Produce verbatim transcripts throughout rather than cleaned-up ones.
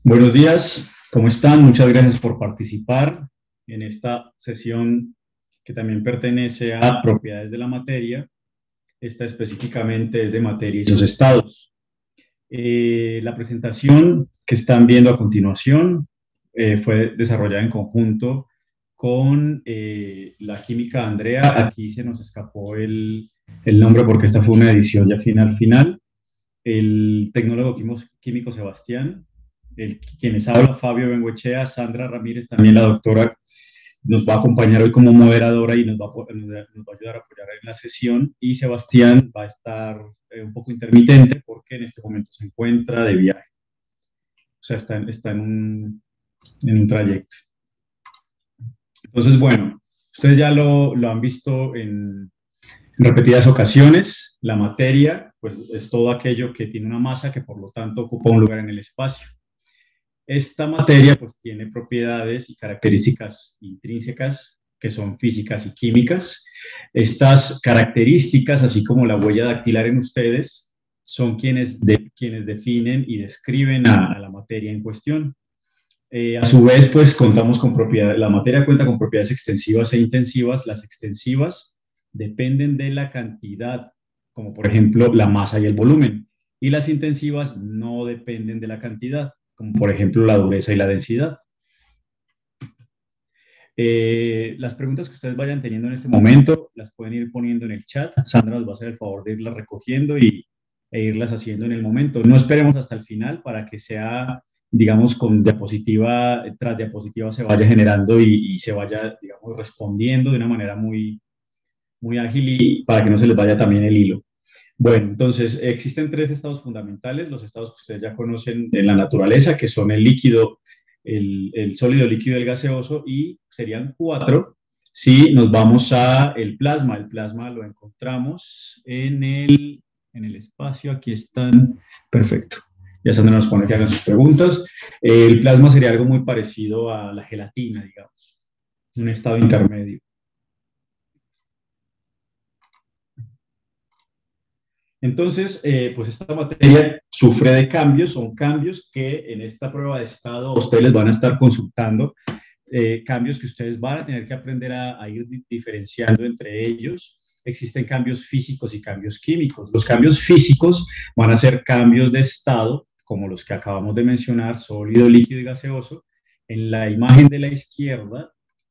Buenos días, ¿cómo están? Muchas gracias por participar en esta sesión que también pertenece a propiedades de la materia. Esta específicamente es de materia y sus estados. Eh, la presentación que están viendo a continuación eh, fue desarrollada en conjunto con eh, la química Andrea. Aquí se nos escapó el, el nombre porque esta fue una edición ya final final. El tecnólogo químico Sebastián, el, quienes habla Fabio Bengoechea, Sandra Ramírez, también la doctora, nos va a acompañar hoy como moderadora y nos va, a, nos va a ayudar a apoyar en la sesión. Y Sebastián va a estar eh, un poco intermitente porque en este momento se encuentra de viaje. O sea, está, está en, un, en un trayecto. Entonces, bueno, ustedes ya lo, lo han visto en, en repetidas ocasiones. La materia, pues, es todo aquello que tiene una masa que por lo tanto ocupa un lugar en el espacio. Esta materia pues tiene propiedades y características intrínsecas que son físicas y químicas. Estas características, así como la huella dactilar en ustedes, son quienes, de, quienes definen y describen a, a la materia en cuestión. Eh, a su vez, pues contamos con propiedades, la materia cuenta con propiedades extensivas e intensivas. Las extensivas dependen de la cantidad, como por ejemplo la masa y el volumen, y las intensivas no dependen de la cantidad, como por ejemplo la dureza y la densidad. Eh, las preguntas que ustedes vayan teniendo en este momento las pueden ir poniendo en el chat. Sandra nos va a hacer el favor de irlas recogiendo y, e irlas haciendo en el momento. No esperemos hasta el final para que sea, digamos, con diapositiva tras diapositiva se vaya generando y, y se vaya, digamos, respondiendo de una manera muy, muy ágil y para que no se les vaya también el hilo. Bueno, entonces existen tres estados fundamentales, los estados que ustedes ya conocen en la naturaleza, que son el líquido, el, el sólido, líquido y el gaseoso, y serían cuatro si nos vamos a el plasma. El plasma lo encontramos en el, en el espacio, aquí están, perfecto. Ya Sandra nos pone que hagan sus preguntas. El plasma sería algo muy parecido a la gelatina, digamos, un estado intermedio. Entonces, eh, pues esta materia sufre de cambios, son cambios que en esta prueba de estado ustedes les van a estar consultando, eh, cambios que ustedes van a tener que aprender a, a ir diferenciando entre ellos. Existen cambios físicos y cambios químicos. Los cambios físicos van a ser cambios de estado, como los que acabamos de mencionar, sólido, líquido y gaseoso. En la imagen de la izquierda,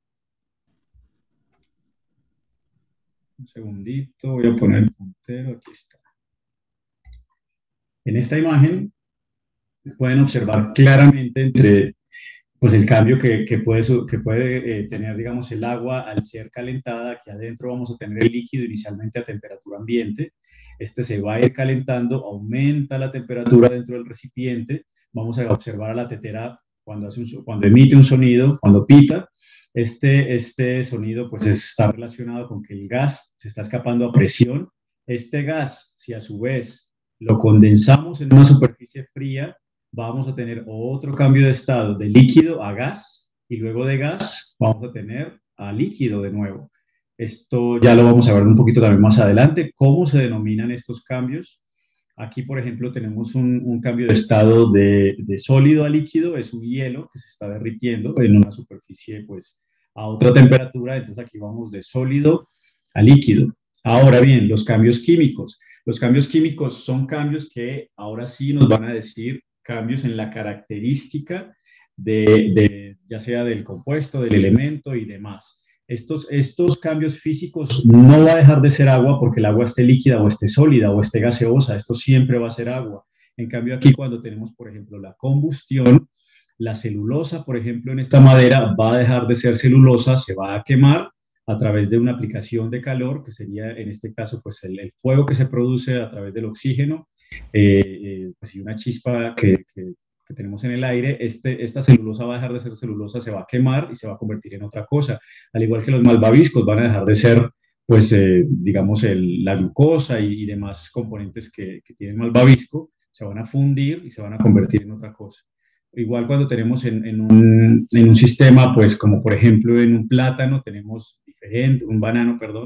un segundito, voy a poner el puntero, aquí está. En esta imagen pueden observar claramente entre pues, el cambio que, que puede, que puede eh, tener, digamos, el agua al ser calentada. Aquí adentro vamos a tener el líquido inicialmente a temperatura ambiente. Este se va a ir calentando, aumenta la temperatura dentro del recipiente. Vamos a observar a la tetera cuando, hace un, cuando emite un sonido, cuando pita. Este, este sonido pues, está relacionado con que el gas se está escapando a presión. Este gas, si a su vez lo condensamos en una superficie fría, vamos a tener otro cambio de estado de líquido a gas y luego de gas vamos a tener a líquido de nuevo. Esto ya lo vamos a ver un poquito también más adelante, cómo se denominan estos cambios. Aquí, por ejemplo, tenemos un, un cambio de estado de, de sólido a líquido, es un hielo que se está derritiendo en una superficie pues, a otra temperatura, entonces aquí vamos de sólido a líquido. Ahora bien, los cambios químicos. Los cambios químicos son cambios que ahora sí nos van a decir cambios en la característica de, de ya sea del compuesto, del elemento y demás. Estos, estos cambios físicos no va a dejar de ser agua porque el agua esté líquida o esté sólida o esté gaseosa, esto siempre va a ser agua. En cambio aquí cuando tenemos, por ejemplo, la combustión, la celulosa, por ejemplo, en esta madera va a dejar de ser celulosa, se va a quemar a través de una aplicación de calor, que sería en este caso pues el, el fuego que se produce a través del oxígeno, eh, eh, pues y una chispa que, que, que tenemos en el aire. Este, esta celulosa va a dejar de ser celulosa, se va a quemar y se va a convertir en otra cosa, al igual que los malvaviscos van a dejar de ser pues eh, digamos el, la glucosa y, y demás componentes que, que tienen malvavisco, se van a fundir y se van a convertir en otra cosa. Igual cuando tenemos en, en, un, en un sistema, pues como por ejemplo en un plátano tenemos diferente, un banano, perdón,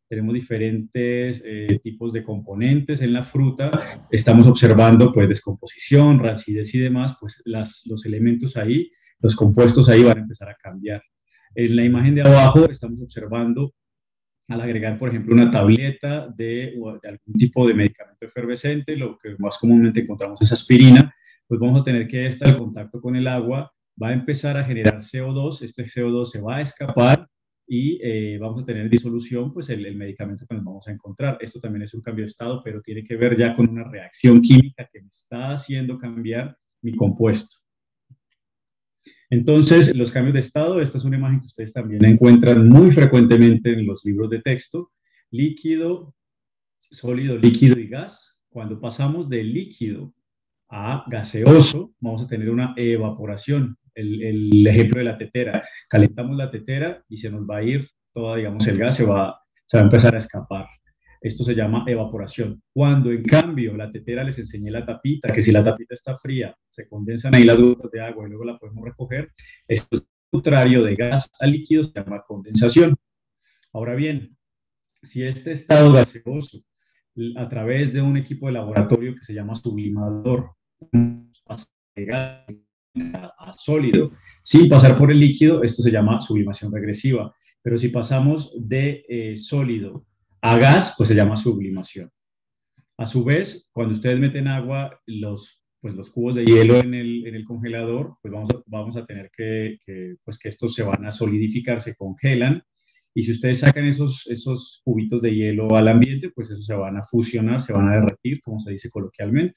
tenemos diferentes eh, tipos de componentes en la fruta, estamos observando pues descomposición, rancidez y demás, pues las, los elementos ahí, los compuestos ahí van a empezar a cambiar. En la imagen de abajo estamos observando al agregar, por ejemplo, una tableta de, de algún tipo de medicamento efervescente, lo que más comúnmente encontramos es aspirina, pues vamos a tener que esta, el contacto con el agua, va a empezar a generar C O dos, este C O dos se va a escapar y eh, vamos a tener en disolución pues el, el medicamento que nos vamos a encontrar. Esto también es un cambio de estado, pero tiene que ver ya con una reacción química que me está haciendo cambiar mi compuesto. Entonces, los cambios de estado, esta es una imagen que ustedes también encuentran muy frecuentemente en los libros de texto. Líquido, sólido, líquido y gas. Cuando pasamos de líquido a gaseoso, vamos a tener una evaporación. El, el ejemplo de la tetera. Calentamos la tetera y se nos va a ir toda, digamos, el gas se va, se va a empezar a escapar. Esto se llama evaporación. Cuando, en cambio, la tetera les enseñé la tapita, que si la tapita está fría, se condensan ahí las gotas de agua y luego la podemos recoger. Esto es contrario de gas a líquido, se llama condensación. Ahora bien, si este estado gaseoso, a través de un equipo de laboratorio que se llama sublimador, pasa de gas a sólido, sin pasar por el líquido, esto se llama sublimación regresiva. Pero si pasamos de eh, sólido a gas, pues se llama sublimación. A su vez, cuando ustedes meten agua, los, pues los cubos de hielo en el, en el congelador, pues vamos a, vamos a tener que, que, pues que estos se van a solidificar, se congelan, y si ustedes sacan esos, esos cubitos de hielo al ambiente, pues esos se van a fusionar, se van a derretir, como se dice coloquialmente.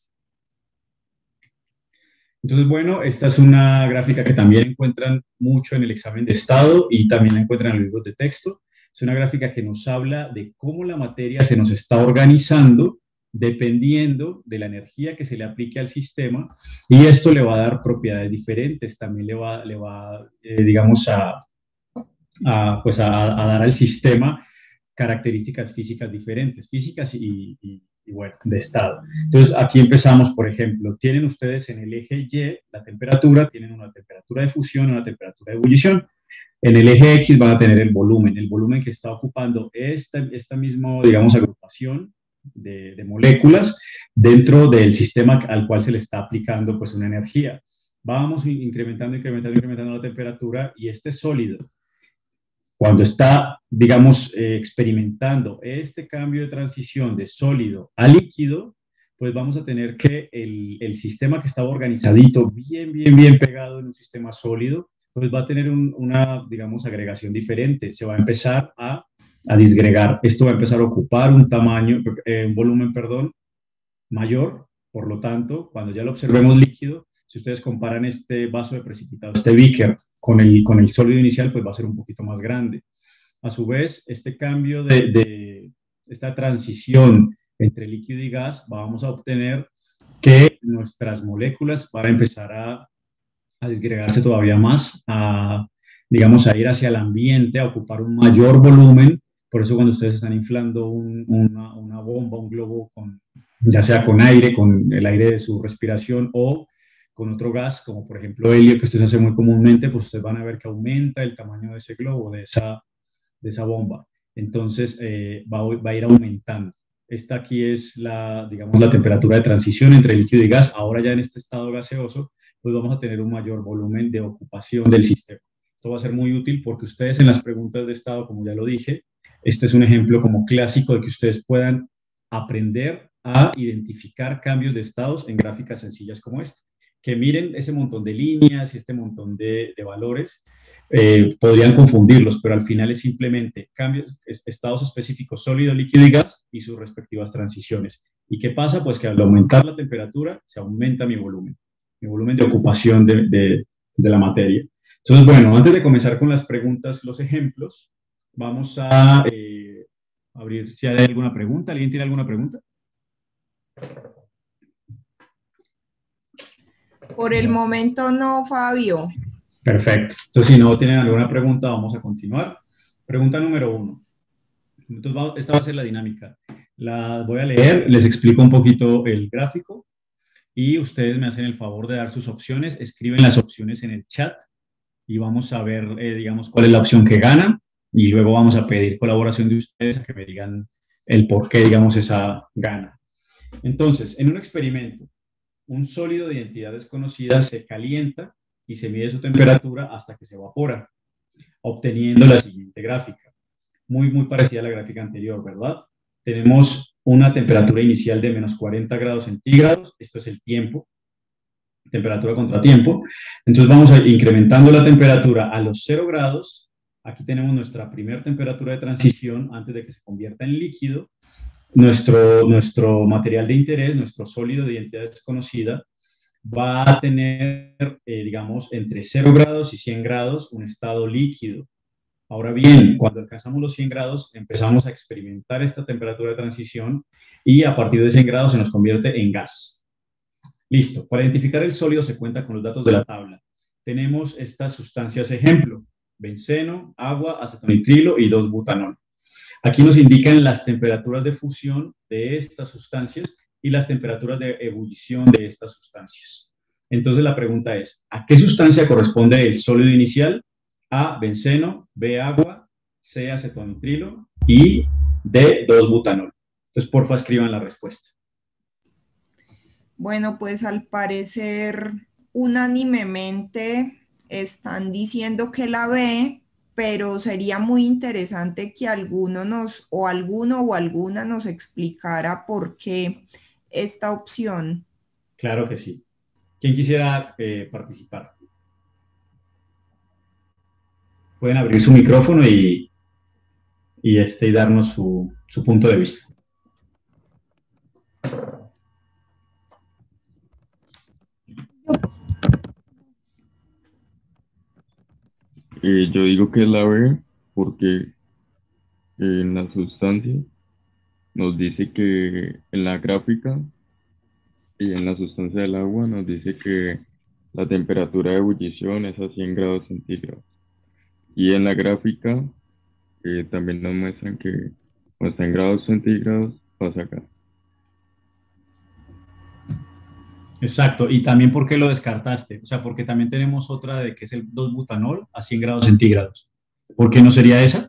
Entonces, bueno, esta es una gráfica que también encuentran mucho en el examen de estado y también la encuentran en los libros de texto. Es una gráfica que nos habla de cómo la materia se nos está organizando dependiendo de la energía que se le aplique al sistema, y esto le va a dar propiedades diferentes, también le va, le va eh, digamos, a, a, pues a, a dar al sistema características físicas diferentes, físicas y, y, y bueno, de estado. Entonces, aquí empezamos, por ejemplo, tienen ustedes en el eje Y la temperatura, tienen una temperatura de fusión, una temperatura de ebullición. En el eje X van a tener el volumen, el volumen que está ocupando esta, esta misma, digamos, agrupación de, de moléculas dentro del sistema al cual se le está aplicando pues una energía. Vamos incrementando, incrementando, incrementando la temperatura, y este sólido, cuando está, digamos, eh, experimentando este cambio de transición de sólido a líquido, pues vamos a tener que el, el sistema que estaba organizadito, bien, bien, bien pegado en un sistema sólido, pues va a tener un, una, digamos, agregación diferente. Se va a empezar a, a disgregar. Esto va a empezar a ocupar un tamaño, eh, un volumen, perdón, mayor. Por lo tanto, cuando ya lo observemos líquido, si ustedes comparan este vaso de precipitado, este beaker, con el, con el sólido inicial, pues va a ser un poquito más grande. A su vez, este cambio de, de esta transición entre líquido y gas, vamos a obtener que nuestras moléculas van a empezar a a disgregarse todavía más, a, digamos, a ir hacia el ambiente, a ocupar un mayor volumen. Por eso cuando ustedes están inflando un, una, una bomba, un globo, con, ya sea con aire, con el aire de su respiración o con otro gas, como por ejemplo helio, que ustedes hacen muy comúnmente, pues ustedes van a ver que aumenta el tamaño de ese globo, de esa, de esa bomba. Entonces eh, va, va a ir aumentando. Esta aquí es la, digamos, la temperatura de transición entre líquido y gas. Ahora ya en este estado gaseoso, pues vamos a tener un mayor volumen de ocupación del sistema. Esto va a ser muy útil porque ustedes en las preguntas de estado, como ya lo dije, este es un ejemplo como clásico de que ustedes puedan aprender a identificar cambios de estados en gráficas sencillas como esta. Que miren ese montón de líneas y este montón de, de valores, eh, podrían confundirlos, pero al final es simplemente cambios, estados específicos, sólido, líquido y gas y sus respectivas transiciones. ¿Y qué pasa? Pues que al aumentar la temperatura se aumenta mi volumen. Mi volumen de ocupación de, de, de la materia. Entonces, bueno, antes de comenzar con las preguntas, los ejemplos, vamos a eh, abrir si hay alguna pregunta. ¿Alguien tiene alguna pregunta? Por el momento no, Fabio. Perfecto. Entonces, si no tienen alguna pregunta, vamos a continuar. Pregunta número uno. Entonces, esta va a ser la dinámica. La voy a leer, les explico un poquito el gráfico y ustedes me hacen el favor de dar sus opciones, escriben las opciones en el chat y vamos a ver, eh, digamos, cuál es la opción que gana. Y luego vamos a pedir colaboración de ustedes a que me digan el por qué, digamos, esa gana. Entonces, en un experimento, un sólido de identidad desconocida se calienta y se mide su temperatura hasta que se evapora, obteniendo la siguiente gráfica. Muy, muy parecida a la gráfica anterior, ¿verdad? Tenemos una temperatura inicial de menos cuarenta grados centígrados, esto es el tiempo, temperatura contra tiempo. Entonces vamos a ir incrementando la temperatura a los cero grados. Aquí tenemos nuestra primera temperatura de transición antes de que se convierta en líquido. Nuestro, nuestro material de interés, nuestro sólido de identidad desconocida, va a tener, eh, digamos, entre cero grados y cien grados un estado líquido. Ahora bien, cuando alcanzamos los cien grados, empezamos a experimentar esta temperatura de transición y a partir de cien grados se nos convierte en gas. Listo. Para identificar el sólido se cuenta con los datos de la tabla. Tenemos estas sustancias ejemplo: benceno, agua, acetonitrilo y dos butanol. Aquí nos indican las temperaturas de fusión de estas sustancias y las temperaturas de ebullición de estas sustancias. Entonces la pregunta es, ¿a qué sustancia corresponde el sólido inicial? A, benceno, B, agua, C, acetonitrilo y D, dos butanol. Entonces, porfa, escriban la respuesta. Bueno, pues al parecer unánimemente están diciendo que la B, pero sería muy interesante que alguno nos, o alguno o alguna nos explicara por qué esta opción. Claro que sí. ¿Quién quisiera eh, participar? Pueden abrir su micrófono y, y, este, y darnos su, su punto de vista. Eh, yo digo que es la B porque eh, en la sustancia nos dice que en la gráfica y en la sustancia del agua nos dice que la temperatura de ebullición es a cien grados centígrados. Y en la gráfica eh, también nos muestran que cuando está en grados centígrados pasa acá. Exacto, y también ¿por qué lo descartaste? O sea, porque también tenemos otra de que es el dos butanol a cien grados centígrados. ¿Por qué no sería esa?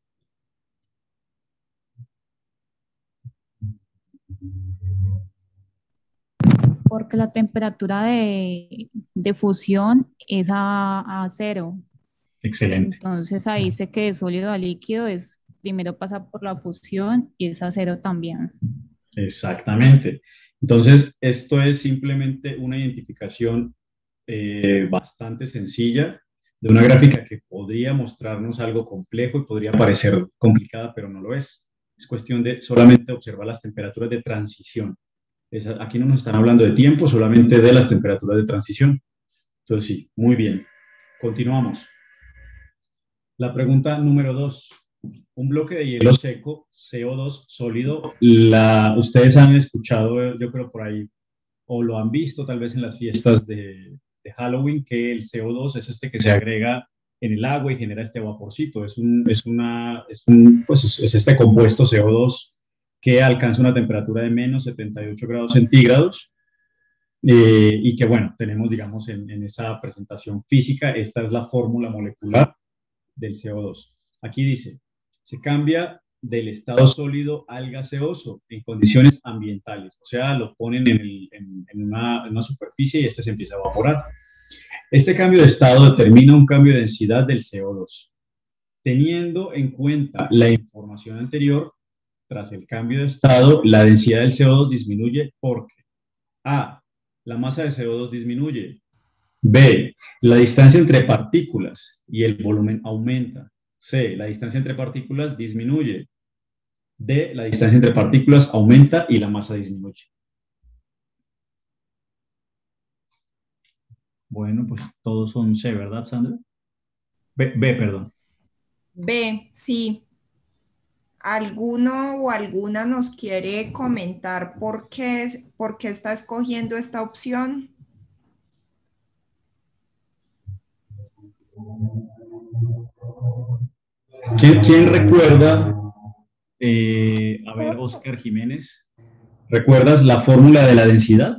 Porque la temperatura de, de fusión es a, a cero. Excelente. Entonces ahí dice que de sólido a líquido es, primero pasa por la fusión y es a cero también. Exactamente. Entonces, esto es simplemente una identificación eh, bastante sencilla de una gráfica que podría mostrarnos algo complejo y podría parecer complicada, pero no lo es. Es cuestión de solamente observar las temperaturas de transición. Es, aquí no nos están hablando de tiempo, solamente de las temperaturas de transición. Entonces, sí, muy bien. Continuamos. La pregunta número dos. Un bloque de hielo seco, C O dos sólido, la, ustedes han escuchado, yo creo por ahí, o lo han visto tal vez en las fiestas de, de Halloween, que el C O dos es este que se agrega en el agua y genera este vaporcito. Es, un, es, una, es, un, pues es este compuesto C O dos que alcanza una temperatura de menos setenta y ocho grados centígrados eh, y que, bueno, tenemos, digamos, en, en esa presentación física, esta es la fórmula molecular del C O dos. Aquí dice, se cambia del estado sólido al gaseoso en condiciones ambientales, o sea, lo ponen en, el, en, en, una, en una superficie y este se empieza a evaporar. Este cambio de estado determina un cambio de densidad del C O dos. Teniendo en cuenta la información anterior, tras el cambio de estado, la densidad del C O dos disminuye porque A, la masa de C O dos disminuye, B, la distancia entre partículas y el volumen aumenta, C, la distancia entre partículas disminuye, D, la distancia entre partículas aumenta y la masa disminuye. Bueno, pues todos son C, ¿verdad, Sandra? B, B, perdón. B, sí. ¿Alguno o alguna nos quiere comentar por qué, por qué está escogiendo esta opción? ¿Quién, quién recuerda? Eh, a ver, Oscar Jiménez, ¿recuerdas la fórmula de la densidad?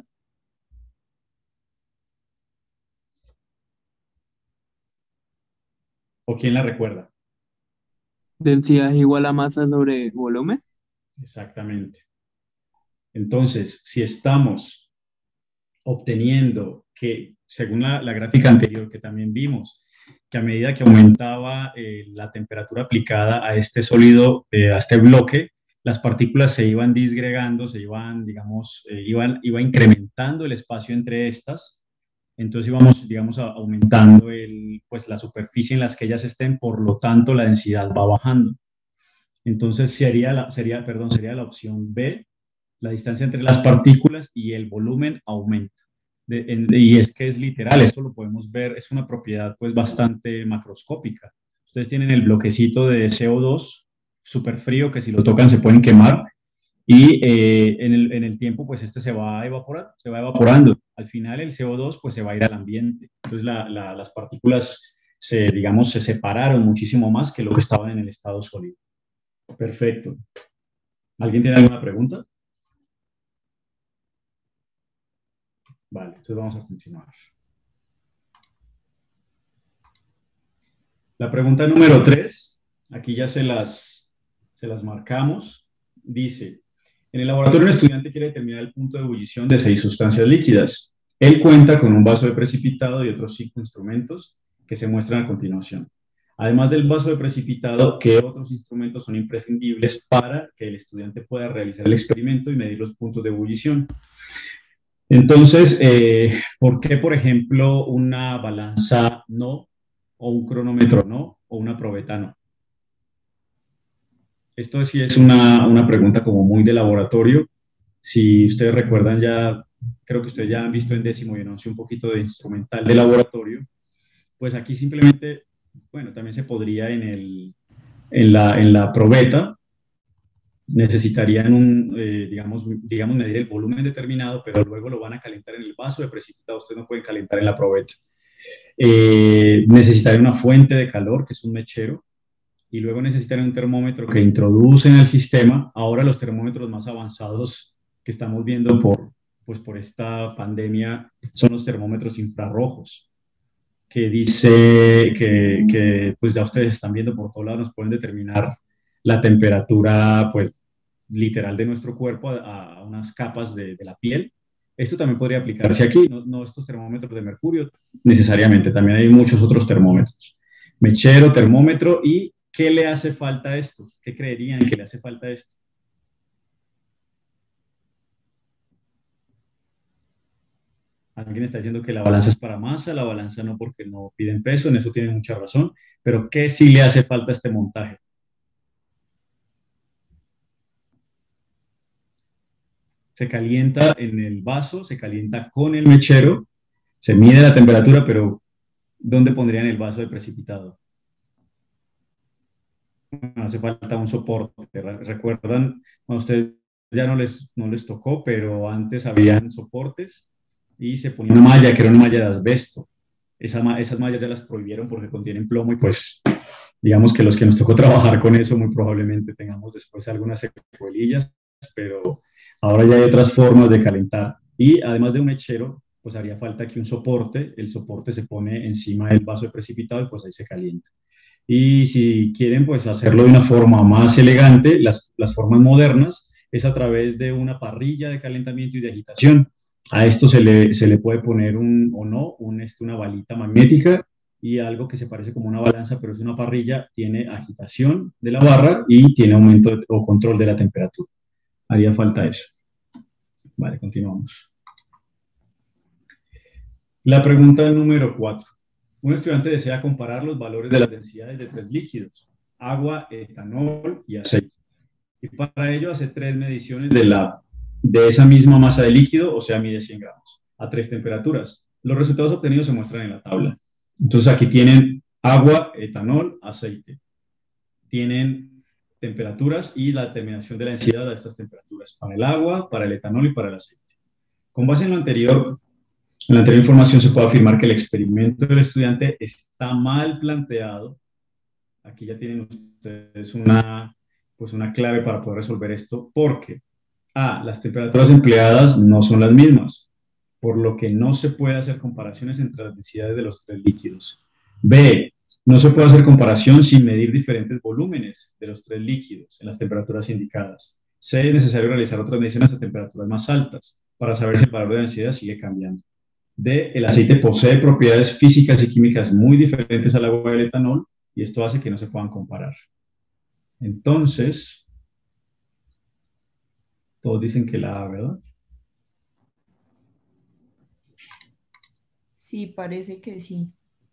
¿O quién la recuerda? Densidad es igual a masa sobre volumen. Exactamente. Entonces, si estamos obteniendo que, según la, la gráfica anterior que también vimos, que a medida que aumentaba eh, la temperatura aplicada a este sólido, eh, a este bloque, las partículas se iban disgregando, se iban, digamos, eh, iban, iba incrementando el espacio entre estas, entonces íbamos, digamos, a, aumentando el, pues, la superficie en las que ellas estén, por lo tanto la densidad va bajando. Entonces sería la, sería, perdón, sería la opción B, la distancia entre las partículas y el volumen aumenta. De, en, y es que es literal, esto lo podemos ver, es una propiedad pues bastante macroscópica. Ustedes tienen el bloquecito de C O dos súper frío que si lo tocan se pueden quemar y eh, en, el, en el tiempo pues este se va a evaporar, se va evaporando. Al final el C O dos pues se va a ir al ambiente. Entonces la, la, las partículas se, digamos, se separaron muchísimo más que lo que estaban en el estado sólido. Perfecto. ¿Alguien tiene alguna pregunta? Vale, entonces vamos a continuar. La pregunta número tres, aquí ya se las, se las marcamos, dice, en el laboratorio un estudiante quiere determinar el punto de ebullición de seis sustancias líquidas. Él cuenta con un vaso de precipitado y otros cinco instrumentos que se muestran a continuación. Además del vaso de precipitado, ¿qué otros instrumentos son imprescindibles para que el estudiante pueda realizar el experimento y medir los puntos de ebullición? Entonces, eh, ¿por qué, por ejemplo, una balanza no, o un cronómetro no, o una probeta no? Esto sí es una, una pregunta como muy de laboratorio. Si ustedes recuerdan ya, creo que ustedes ya han visto en décimo y en once un poquito de instrumental de laboratorio, pues aquí simplemente, bueno, también se podría en, el, en, la, en la probeta, necesitarían un, eh, digamos, digamos, medir el volumen determinado, pero luego lo van a calentar en el vaso de precipitado, ustedes no pueden calentar en la probeta. Eh, necesitarían una fuente de calor, que es un mechero, y luego necesitarían un termómetro que introducen al sistema. Ahora los termómetros más avanzados que estamos viendo por, pues por esta pandemia son los termómetros infrarrojos, que dice que, que pues ya ustedes están viendo por todos lados, nos pueden determinar la temperatura, pues, literal de nuestro cuerpo a, a unas capas de, de la piel. Esto también podría aplicarse aquí, no, no estos termómetros de mercurio necesariamente, también hay muchos otros termómetros. Mechero, termómetro, ¿y qué le hace falta a esto? ¿Qué creerían que le hace falta a esto? Alguien está diciendo que la balanza es para masa, la balanza no porque no piden peso, en eso tienen mucha razón, pero ¿qué sí le hace falta a este montaje? Se calienta en el vaso, se calienta con el mechero, se mide la temperatura, pero ¿dónde pondrían el vaso de precipitado? No hace falta un soporte. ¿Recuerdan? A ustedes ya no les, no les tocó, pero antes habían soportes y se ponía una malla que era una malla de asbesto. Esa, esas mallas ya las prohibieron porque contienen plomo y pues digamos que los que nos tocó trabajar con eso muy probablemente tengamos después algunas secuelillas, pero ahora ya hay otras formas de calentar. Y además de un mechero, pues haría falta aquí un soporte. El soporte se pone encima del vaso de precipitado y pues ahí se calienta. Y si quieren pues hacerlo de una forma más elegante, las, las formas modernas es a través de una parrilla de calentamiento y de agitación. A esto se le, se le puede poner un, o no, un, este, una balita magnética y algo que se parece como una balanza, pero es una parrilla, tiene agitación de la barra y tiene aumento de, o control de la temperatura. Haría falta eso. Vale, continuamos. La pregunta número cuatro. Un estudiante desea comparar los valores de las densidades de tres líquidos, agua, etanol y aceite. Y para ello hace tres mediciones de, la, de esa misma masa de líquido, o sea, mide cien gramos, a tres temperaturas. Los resultados obtenidos se muestran en la tabla. Entonces aquí tienen agua, etanol, aceite. Tienen temperaturas y la determinación de la densidad de estas temperaturas para el agua, para el etanol y para el aceite. Con base en lo anterior, en la anterior información se puede afirmar que el experimento del estudiante está mal planteado. Aquí ya tienen ustedes una, pues una clave para poder resolver esto, porque A, las temperaturas empleadas no son las mismas, por lo que no se puede hacer comparaciones entre las densidades de los tres líquidos. B, No se puede hacer comparación sin medir diferentes volúmenes de los tres líquidos en las temperaturas indicadas. C, es necesario realizar otras mediciones a temperaturas más altas para saber si el valor de densidad sigue cambiando. D, el aceite posee propiedades físicas y químicas muy diferentes al agua y al etanol y esto hace que no se puedan comparar. Entonces, todos dicen que la A, ¿verdad? Sí, parece que sí.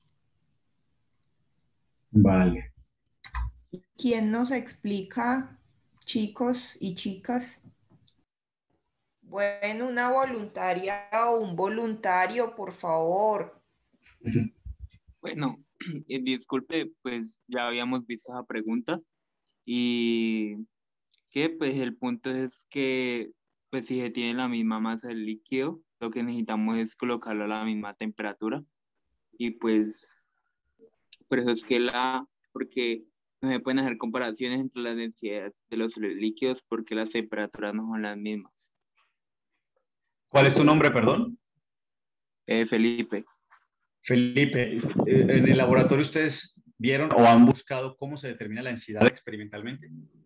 Vale. ¿Quién nos explica, chicos y chicas? Bueno, una voluntaria o un voluntario, por favor. Bueno, eh, disculpe, pues ya habíamos visto esa pregunta y que pues el punto es que pues si se tiene la misma masa del líquido, lo que necesitamos es colocarlo a la misma temperatura y pues por eso es que la, porque no se pueden hacer comparaciones entre las densidades de los líquidos porque las temperaturas no son las mismas. ¿Cuál es tu nombre, perdón? Eh, Felipe. Felipe, eh, ¿en el laboratorio ustedes vieron o han buscado cómo se determina la densidad experimentalmente?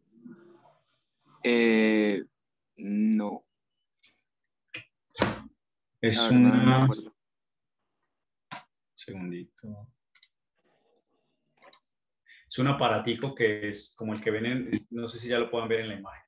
Eh, no. Es La verdad, no me una... acuerdo. Segundito. Es un aparatico que es como el que ven en... No sé si ya lo puedan ver en la imagen.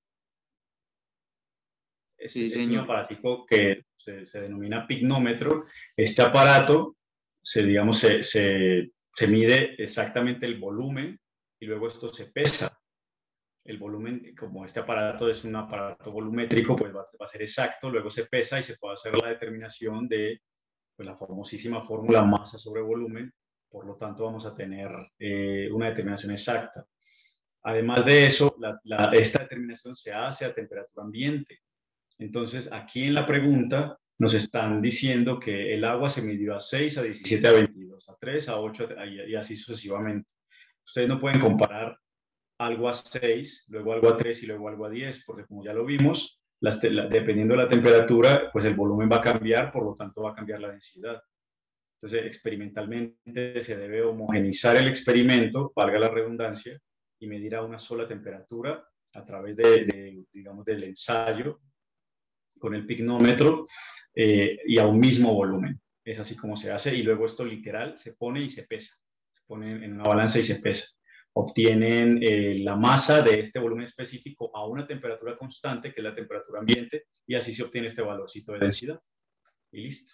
Es, Sí, es un señor. aparatico que se, se denomina pignómetro. Este aparato, se, digamos, se, se, se mide exactamente el volumen y luego esto se pesa. El volumen, como este aparato es un aparato volumétrico, pues va, va a ser exacto, luego se pesa y se puede hacer la determinación de pues, la famosísima fórmula masa sobre volumen, por lo tanto vamos a tener eh, una determinación exacta. Además de eso, la, la, esta determinación se hace a temperatura ambiente. Entonces, aquí en la pregunta nos están diciendo que el agua se midió a seis, a diecisiete, a veintidós, a tres, a ocho y así sucesivamente. Ustedes no pueden comparar algo a seis, luego algo a tres y luego algo a diez, porque como ya lo vimos, las la, dependiendo de la temperatura, pues el volumen va a cambiar, por lo tanto va a cambiar la densidad. Entonces, experimentalmente se debe homogenizar el experimento, valga la redundancia, y medir a una sola temperatura a través de, de digamos, del ensayo con el pignómetro eh, y a un mismo volumen. Es así como se hace y luego esto literal se pone y se pesa. Se pone en una balanza y se pesa. Obtienen eh, la masa de este volumen específico a una temperatura constante, que es la temperatura ambiente, y así se obtiene este valorcito de densidad. Y listo.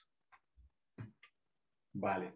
Vale.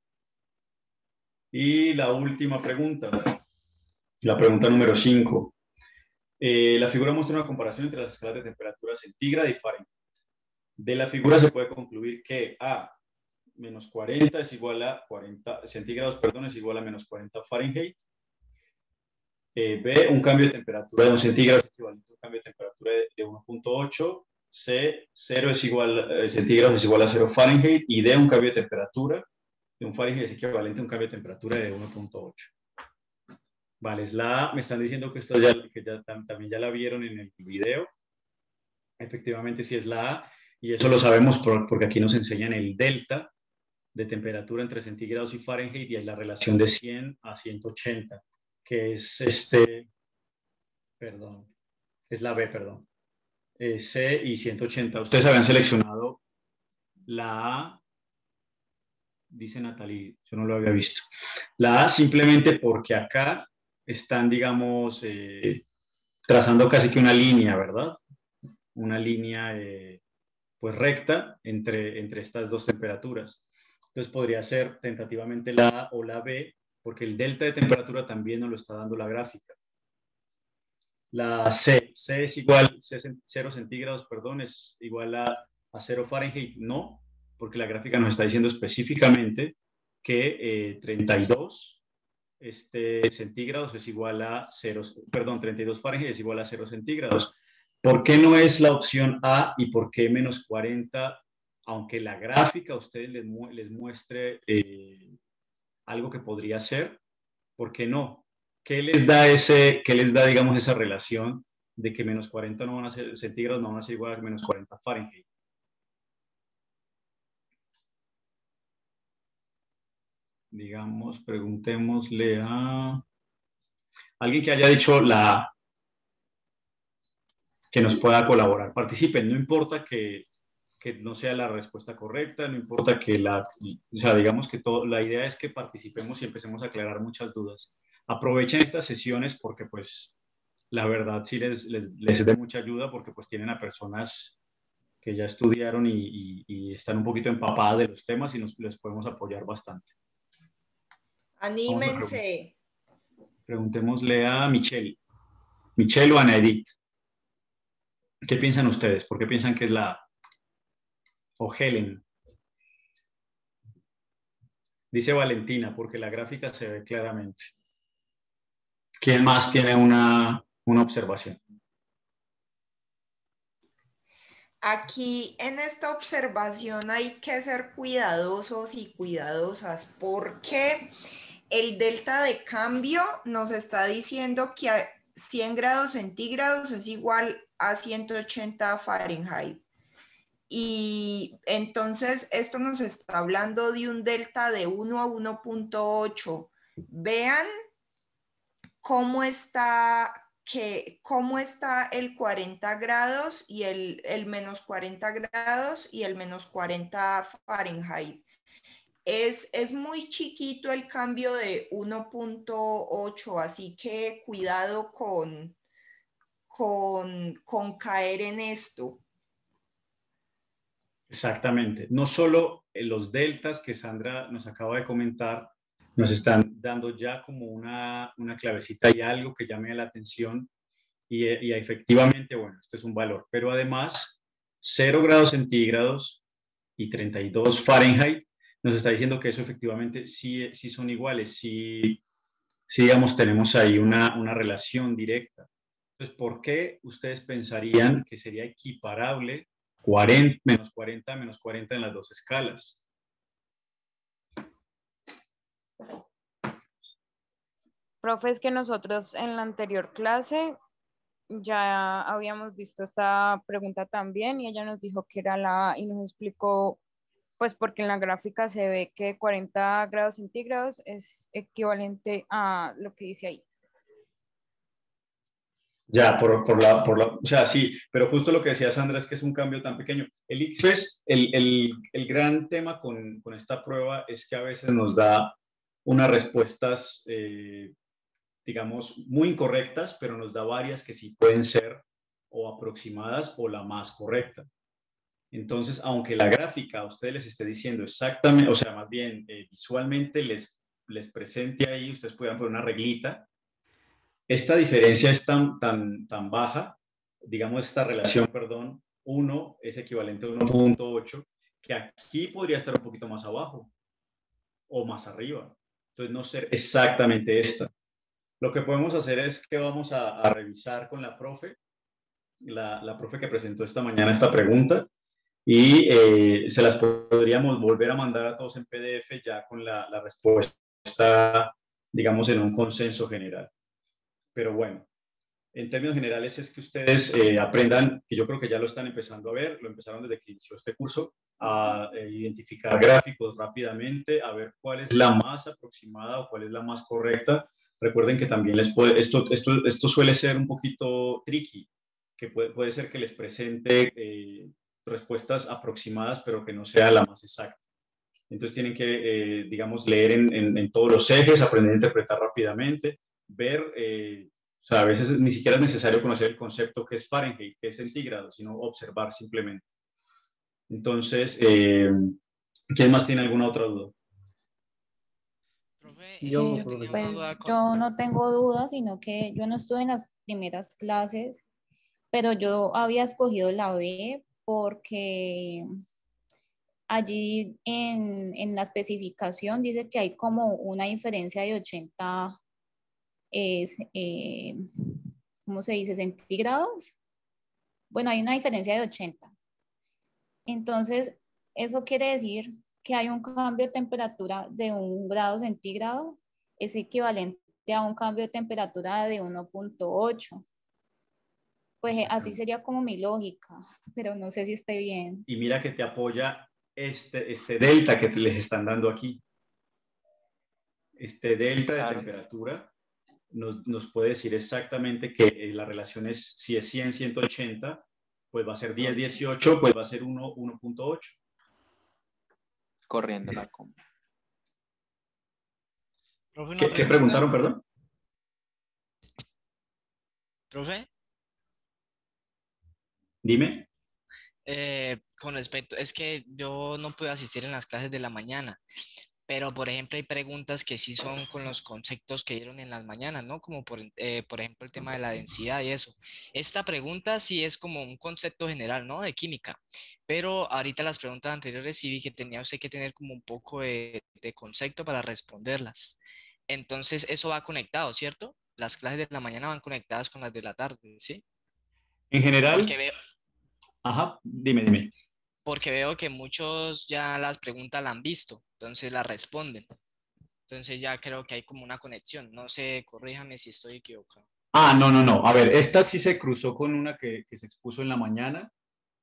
Y la última pregunta, la pregunta número cinco. Eh, la figura muestra una comparación entre las escalas de temperatura centígrada y Fahrenheit. De la figura se puede concluir que A, menos cuarenta es igual a cuarenta centígrados, perdón, es igual a menos cuarenta Fahrenheit. Eh, B, un cambio de temperatura de un centígrado es equivalente a un cambio de temperatura de, de uno punto ocho. C, cero es igual, eh, centígrados es igual a cero Fahrenheit. Y D, un cambio de temperatura de un Fahrenheit es equivalente a un cambio de temperatura de uno punto ocho. Vale, es la A. Me están diciendo que, esta ya, que ya, también ya la vieron en el video. Efectivamente, sí es la A. Y eso lo sabemos por, porque aquí nos enseñan el delta de temperatura entre centígrados y Fahrenheit y es la relación de cien a ciento ochenta, que es este, perdón, es la B, perdón, eh, C y ciento ochenta. Ustedes habían seleccionado la A, dice Natalie, yo no lo había visto. La A simplemente porque acá están, digamos, eh, trazando casi que una línea, ¿verdad? Una línea eh, pues recta entre, entre estas dos temperaturas. Entonces podría ser tentativamente la A o la B, porque el delta de temperatura también nos lo está dando la gráfica. La C, C es igual, cero centígrados, perdón, es igual a, a cero Fahrenheit. No, porque la gráfica nos está diciendo específicamente que eh, treinta y dos este, centígrados es igual a cero, perdón, treinta y dos Fahrenheit es igual a cero centígrados. ¿Por qué no es la opción A y por qué menos cuarenta? Aunque la gráfica a ustedes les, mu les muestre eh, algo que podría ser, ¿por qué no? ¿Qué les da ese, qué les da, digamos, esa relación de que menos cuarenta no van a ser centígrados, no van a ser igual a menos cuarenta Fahrenheit? digamos, preguntémosle a alguien que haya dicho la que nos pueda colaborar. Participen, no importa que, que no sea la respuesta correcta, no importa que la, o sea, digamos que todo, la idea es que participemos y empecemos a aclarar muchas dudas. Aprovechen estas sesiones porque pues la verdad sí les, les, les es de mucha ayuda porque pues tienen a personas que ya estudiaron y, y, y están un poquito empapadas de los temas y nos les podemos apoyar bastante. Anímense. Preguntémosle a Michelle. Michelle o Ana Edith. ¿Qué piensan ustedes? ¿Por qué piensan que es la A? O Helen. Dice Valentina, porque la gráfica se ve claramente. ¿Quién más tiene una, una observación? Aquí en esta observación hay que ser cuidadosos y cuidadosas porque el delta de cambio nos está diciendo que a cien grados centígrados es igual a ciento ochenta Fahrenheit. Y entonces esto nos está hablando de un delta de uno a uno punto ocho. Vean cómo está, que, cómo está el cuarenta grados y el, el menos cuarenta grados y el menos cuarenta Fahrenheit. Es, es muy chiquito el cambio de uno punto ocho, así que cuidado con, con, con caer en esto. Exactamente. No solo los deltas que Sandra nos acaba de comentar, nos están dando ya como una, una clavecita y algo que llame la atención y, y efectivamente, bueno, este es un valor, pero además cero grados centígrados y treinta y dos Fahrenheit nos está diciendo que eso efectivamente sí, sí son iguales, sí, sí digamos tenemos ahí una, una relación directa. Entonces, ¿por qué ustedes pensarían que sería equiparable cuarenta, menos cuarenta, menos cuarenta en las dos escalas? Profe, es que nosotros en la anterior clase ya habíamos visto esta pregunta también y ella nos dijo que era la A y nos explicó, pues porque en la gráfica se ve que cuarenta grados centígrados es equivalente a lo que dice ahí. Ya, por, por, la, por la, o sea, sí, pero justo lo que decía Sandra es que es un cambio tan pequeño. El I C F E S, el, el, el gran tema con, con esta prueba es que a veces nos da unas respuestas, eh, digamos, muy incorrectas, pero nos da varias que sí pueden ser o aproximadas o la más correcta. Entonces, aunque la gráfica a ustedes les esté diciendo exactamente, o sea, más bien eh, visualmente les, les presente ahí, ustedes puedan poner una reglita. Esta diferencia es tan, tan, tan baja, digamos, esta relación, perdón, uno es equivalente a uno punto ocho, que aquí podría estar un poquito más abajo o más arriba. Entonces, no ser exactamente esta. Lo que podemos hacer es que vamos a, a revisar con la profe, la, la profe que presentó esta mañana esta pregunta, y eh, se las podríamos volver a mandar a todos en P D F ya con la, la respuesta, digamos, en un consenso general. Pero bueno, en términos generales es que ustedes eh, aprendan, que yo creo que ya lo están empezando a ver, lo empezaron desde que inició este curso, a eh, identificar gráficos rápidamente, a ver cuál es la más aproximada o cuál es la más correcta. Recuerden que también les puede, esto, esto, esto suele ser un poquito tricky, que puede, puede ser que les presente eh, respuestas aproximadas, pero que no sea la más exacta. Entonces tienen que, eh, digamos, leer en, en, en todos los ejes, aprender a interpretar rápidamente, ver, eh, o sea, a veces ni siquiera es necesario conocer el concepto que es Fahrenheit, que es centígrado, sino observar simplemente. Entonces, eh, ¿quién más tiene alguna otra duda? Profe, yo, eh, yo pues con... yo no tengo dudas, sino que yo no estuve en las primeras clases, pero yo había escogido la B porque allí en, en la especificación dice que hay como una diferencia de ochenta, es, eh, ¿cómo se dice? ¿Centígrados? Bueno, hay una diferencia de ochenta. Entonces, eso quiere decir que hay un cambio de temperatura de un grado centígrado, es equivalente a un cambio de temperatura de uno punto ocho. Pues así sería como mi lógica, pero no sé si esté bien. Y mira que te apoya este, este delta que les están dando aquí. este delta de Claro. temperatura nos, nos puede decir exactamente que eh, la relación es, si es cien, ciento ochenta, pues va a ser diez, dieciocho, pues va a ser uno, uno punto ocho. Corriendo la compra. Profe, una ¿Qué, ¿Qué pregunta. preguntaron, perdón? Profe, Dime. eh, con respecto, es que yo no pude asistir en las clases de la mañana, pero por ejemplo hay preguntas que sí son con los conceptos que dieron en las mañanas, ¿no? Como por, eh, por ejemplo el tema de la densidad y eso. Esta pregunta sí es como un concepto general, ¿no? De química, pero ahorita las preguntas anteriores sí vi que tenía usted que tener como un poco de, de concepto para responderlas. Entonces eso va conectado, ¿cierto? Las clases de la mañana van conectadas con las de la tarde, ¿sí? En general, Porque veo, ajá, dime, dime. porque veo que muchos ya las preguntas la han visto, entonces las responden. Entonces ya creo que hay como una conexión. No sé, corríjame si estoy equivocado. Ah, no, no, no. A ver, esta sí se cruzó con una que, que se expuso en la mañana,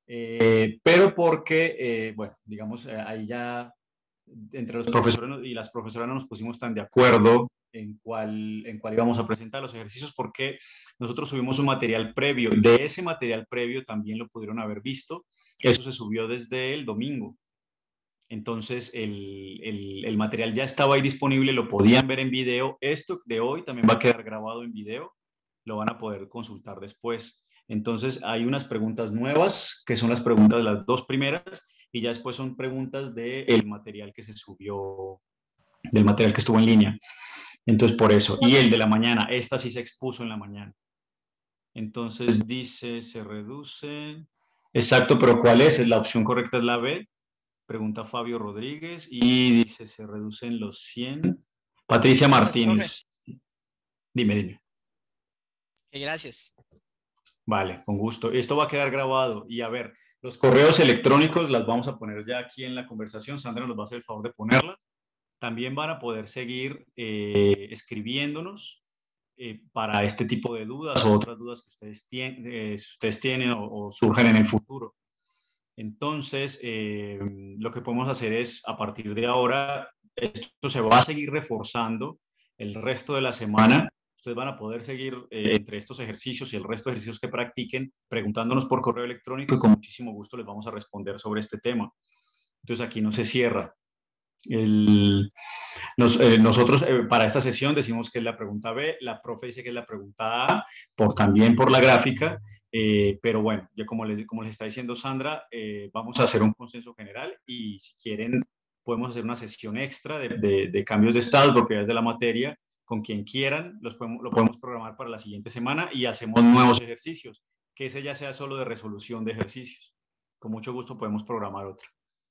eh, pero porque, eh, bueno, digamos, eh, ahí ya entre los profesores y las profesoras no nos pusimos tan de acuerdo en cuál, en cuál íbamos a presentar los ejercicios, porque nosotros subimos un material previo. De ese material previo también lo pudieron haber visto. Eso se subió desde el domingo. Entonces, el, el, el material ya estaba ahí disponible, lo podían ver en video. Esto de hoy también va a quedar grabado en video, lo van a poder consultar después. Entonces, hay unas preguntas nuevas, que son las preguntas de las dos primeras, y ya después son preguntas del material que se subió, del material que estuvo en línea. Entonces, por eso. Y el de la mañana, esta sí se expuso en la mañana. Entonces, dice, se reduce. Exacto, pero ¿cuál es? La opción correcta es la B. Pregunta Fabio Rodríguez y dice, se reducen los cien. Patricia Martínez. Dime, dime. Gracias. Vale, con gusto. Esto va a quedar grabado. Y a ver, los correos electrónicos las vamos a poner ya aquí en la conversación. Sandra nos va a hacer el favor de ponerlas. También van a poder seguir eh, escribiéndonos eh, para este tipo de dudas o otras dudas que ustedes, tien, eh, ustedes tienen o, o surgen en el futuro. Entonces, eh, lo que podemos hacer es, a partir de ahora, esto se va a seguir reforzando el resto de la semana. Ustedes van a poder seguir eh, entre estos ejercicios y el resto de ejercicios que practiquen, preguntándonos por correo electrónico y con muchísimo gusto les vamos a responder sobre este tema. Entonces, aquí no se cierra. El, nos, eh, nosotros eh, para esta sesión decimos que es la pregunta B, la profe dice que es la pregunta A, por, también por la gráfica. Eh, pero bueno, ya como les, como les está diciendo Sandra, eh, vamos a hacer un consenso general y si quieren podemos hacer una sesión extra de, de, de cambios de estado, propiedades de la materia, con quien quieran, los podemos, lo podemos programar para la siguiente semana y hacemos nuevos ejercicios, que ese ya sea solo de resolución de ejercicios. Con mucho gusto podemos programar otra.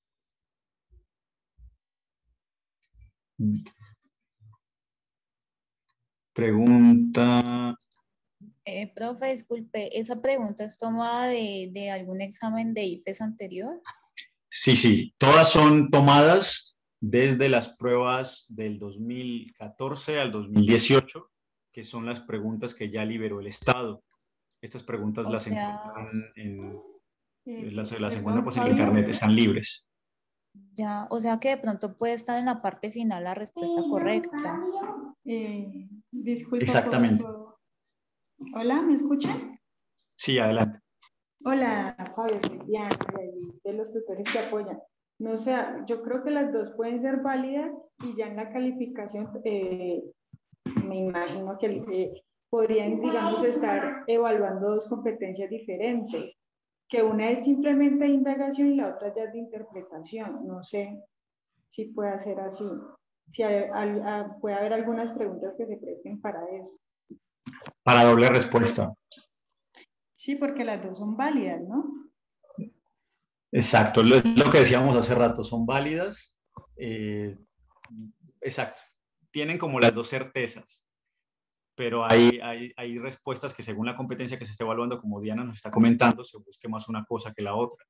Pregunta... Eh, profe, disculpe, ¿esa pregunta es tomada de, de algún examen de I F E S anterior? Sí, sí, todas son tomadas desde las pruebas del dos mil catorce al dos mil dieciocho, que son las preguntas que ya liberó el Estado. Estas preguntas O las sea, encuentran en, Eh, las, las perdón, encuentran pues, en Fabio. internet, están libres. ya, o sea que de pronto puede estar en la parte final la respuesta correcta. Eh, disculpa. Exactamente. Por, por... Hola, ¿me escuchan? Sí, adelante. Hola, Fabio, soy Diana, de, de los tutores que apoyan. No sé, yo creo que las dos pueden ser válidas y ya en la calificación eh, me imagino que eh, podrían, digamos, estar evaluando dos competencias diferentes, que una es simplemente de indagación y la otra ya es de interpretación. No sé si puede ser así, si hay, hay, hay, puede haber algunas preguntas que se presten para eso. Para doble respuesta. Sí, porque las dos son válidas, ¿no? Exacto, lo, lo que decíamos hace rato, son válidas. Eh, exacto, tienen como las dos certezas, pero hay, hay, hay respuestas que según la competencia que se está evaluando, como Diana nos está comentando, se busque más una cosa que la otra.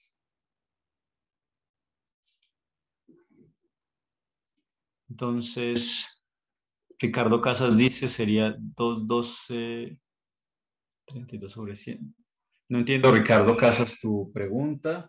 Entonces, Ricardo Casas dice, sería doscientos doce, treinta y dos sobre cien. No entiendo, Ricardo Casas, tu pregunta.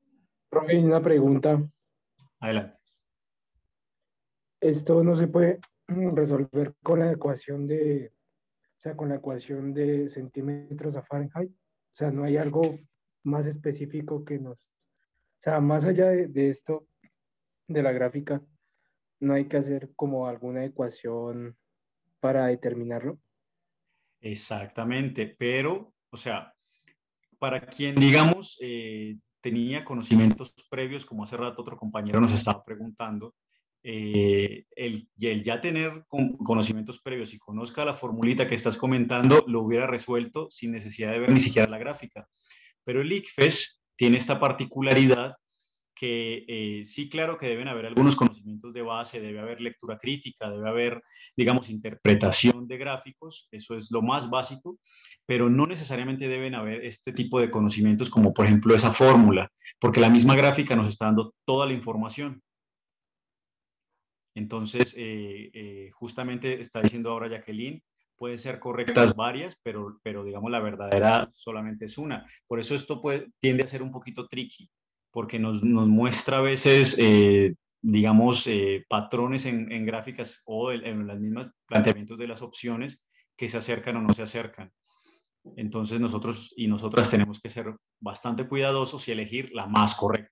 Profe, una pregunta. Adelante. Esto no se puede, resolver con la ecuación de, o sea, con la ecuación de centímetros a Fahrenheit. O sea, no hay algo más específico que nos, o sea, más allá de, de esto, de la gráfica, no hay que hacer como alguna ecuación para determinarlo. Exactamente, pero, o sea, para quien, digamos, eh, tenía conocimientos previos, como hace rato otro compañero nos estaba preguntando, eh, el, el ya tener con, conocimientos previos y conozca la formulita que estás comentando, lo hubiera resuelto sin necesidad de ver ni siquiera la gráfica. Pero el ICFES tiene esta particularidad que eh, sí, claro que deben haber algunos conocimientos de base, debe haber lectura crítica, debe haber, digamos, interpretación de gráficos, eso es lo más básico, pero no necesariamente deben haber este tipo de conocimientos como, por ejemplo, esa fórmula, porque la misma gráfica nos está dando toda la información. Entonces, eh, eh, justamente está diciendo ahora Jacqueline, pueden ser correctas varias, pero, pero digamos la verdadera solamente es una. Por eso esto puede, tiende a ser un poquito tricky, porque nos, nos muestra a veces, eh, digamos, eh, patrones en, en gráficas o en, en los mismos planteamientos de las opciones que se acercan o no se acercan. Entonces nosotros y nosotras tenemos que ser bastante cuidadosos y elegir la más correcta.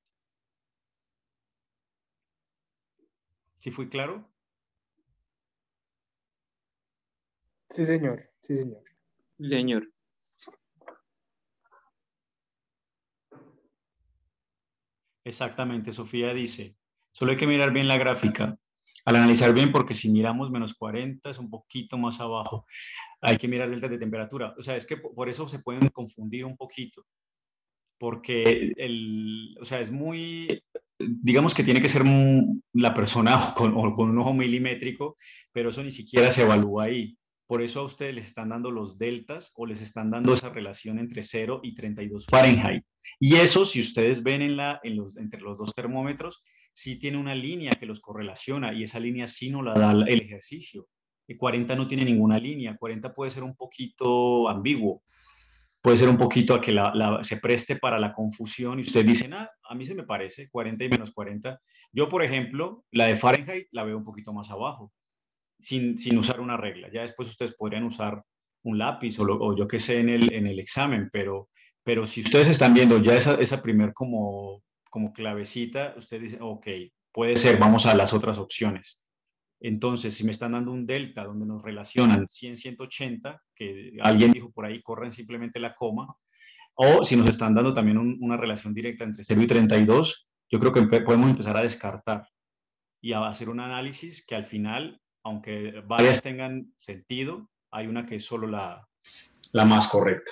¿Sí fui claro? Sí, señor. Sí, señor. Señor. Exactamente, Sofía dice, solo hay que mirar bien la gráfica. Al analizar bien, porque si miramos menos cuarenta es un poquito más abajo. Hay que mirar deltas de temperatura. O sea, es que por eso se pueden confundir un poquito. Porque el, o sea, es muy, digamos que tiene que ser la persona con, o con un ojo milimétrico, pero eso ni siquiera se evalúa ahí. Por eso a ustedes les están dando los deltas o les están dando esa relación entre cero y treinta y dos Fahrenheit. Y eso, si ustedes ven en la, en los, entre los dos termómetros, sí tiene una línea que los correlaciona y esa línea sí no la da el ejercicio. Y cuarenta no tiene ninguna línea, cuarenta puede ser un poquito ambiguo, puede ser un poquito a que la, la, se preste para la confusión y ustedes dicen, ah, a mí se me parece cuarenta y menos cuarenta. Yo, por ejemplo, la de Fahrenheit la veo un poquito más abajo. Sin, sin usar una regla. Ya después ustedes podrían usar un lápiz o, lo, o yo qué sé en el, en el examen, pero, pero si ustedes están viendo ya esa, esa primer como, como clavecita, ustedes dicen, ok, puede ser, vamos a las otras opciones. Entonces, si me están dando un delta donde nos relacionan cien, ciento ochenta, que alguien dijo por ahí, corren simplemente la coma, o si nos están dando también un, una relación directa entre cero y treinta y dos, yo creo que podemos empezar a descartar y a hacer un análisis que al final, aunque varias tengan sentido, hay una que es solo la, la más correcta.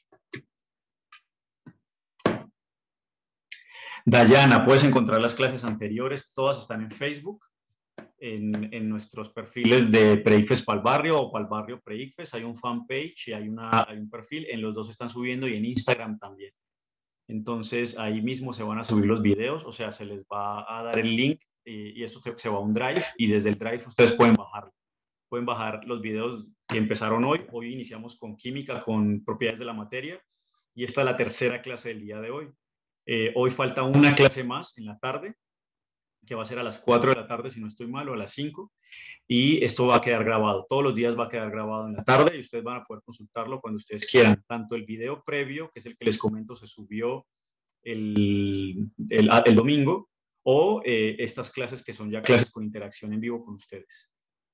Dayana, puedes encontrar las clases anteriores, todas están en Facebook, en, en nuestros perfiles de Pre-ICFES para el barrio o para el barrio Pre-ICFES, hay un fanpage y hay, una, hay un perfil, en los dos están subiendo y en Instagram también. Entonces ahí mismo se van a subir los videos, o sea, se les va a dar el link y esto se va a un drive y desde el drive ustedes pueden bajarlo. Pueden bajar los videos que empezaron hoy. Hoy iniciamos con química, con propiedades de la materia y esta es la tercera clase del día de hoy. Eh, hoy falta una clase más en la tarde, que va a ser a las cuatro de la tarde, si no estoy mal, o a las cinco. Y esto va a quedar grabado. Todos los días va a quedar grabado en la tarde y ustedes van a poder consultarlo cuando ustedes quieran. Tanto el video previo, que es el que les comento, se subió el, el, el domingo, o eh, estas clases que son ya clases con interacción en vivo con ustedes.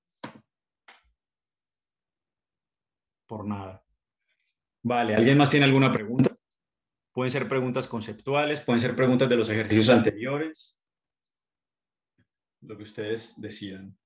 Por nada. Vale, ¿alguien más tiene alguna pregunta? Pueden ser preguntas conceptuales, pueden ser preguntas de los ejercicios anteriores, lo que ustedes decidan.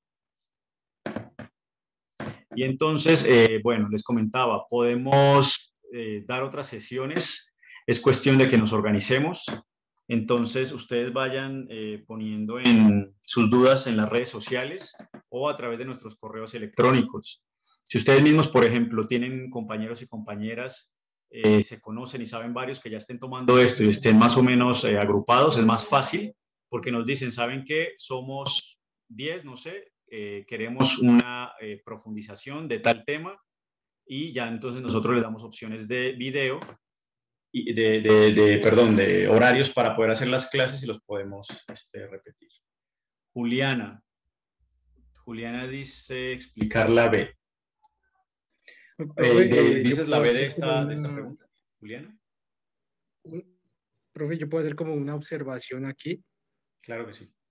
Y entonces, eh, bueno, les comentaba, podemos eh, dar otras sesiones, es cuestión de que nos organicemos. Entonces, ustedes vayan eh, poniendo en sus dudas en las redes sociales o a través de nuestros correos electrónicos. Si ustedes mismos, por ejemplo, tienen compañeros y compañeras, eh, se conocen y saben varios que ya estén tomando esto y estén más o menos eh, agrupados, es más fácil porque nos dicen, ¿saben qué? Somos diez, no sé, eh, queremos una eh, profundización de tal tema y ya entonces nosotros les damos opciones de video y de, de, de, perdón, de horarios para poder hacer las clases y los podemos este, repetir. Juliana. Juliana dice explicar la B. Profe, Eh, de- eh, ¿Dices yo la puedo B de hacer como esta, de esta una, pregunta, Juliana? un- profe, yo puedo hacer como una observación aquí. Claro que sí.